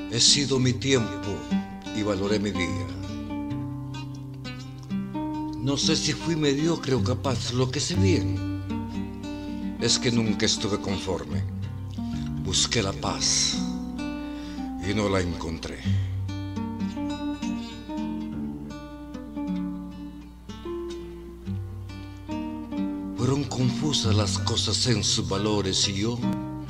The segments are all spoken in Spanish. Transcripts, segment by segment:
He sido mi tiempo y valoré mi día. No sé si fui mediocre o capaz, lo que sé bien es que nunca estuve conforme. Busqué la paz y no la encontré. Fueron confusas las cosas en sus valores y yo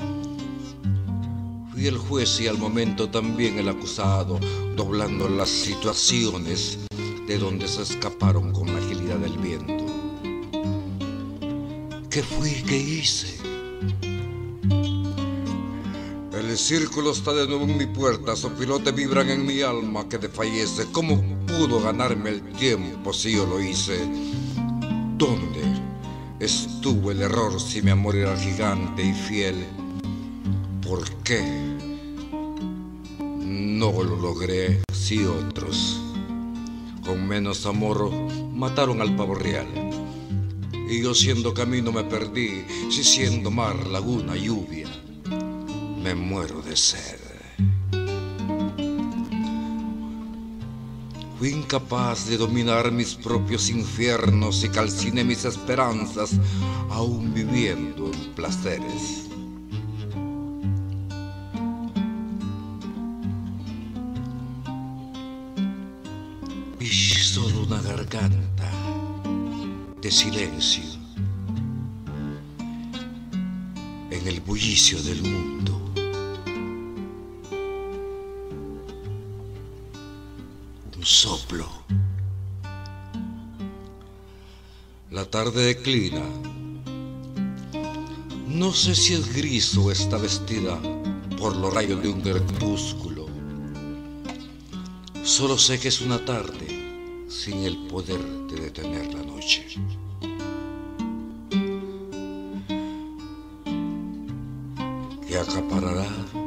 fui el juez y al momento también el acusado, doblando las situaciones de donde se escaparon con la agilidad del viento. ¿Qué fui? ¿Qué hice? El círculo está de nuevo en mi puerta, sopilotes vibran en mi alma que desfallece. ¿Cómo pudo ganarme el tiempo si yo lo hice? ¿Dónde estuvo el error si mi amor era gigante y fiel? ¿Por qué no lo logré si otros con menos amor mataron al pavo real? Y yo siendo camino me perdí, si siendo mar, laguna, lluvia, me muero de sed. Fui incapaz de dominar mis propios infiernos y calciné mis esperanzas, aún viviendo en placeres. Vi solo una garganta de silencio en el bullicio del mundo. Un soplo. La tarde declina. No sé si es gris o está vestida por los rayos de un crepúsculo. Solo sé que es una tarde sin el poder de detener la noche. Que acaparará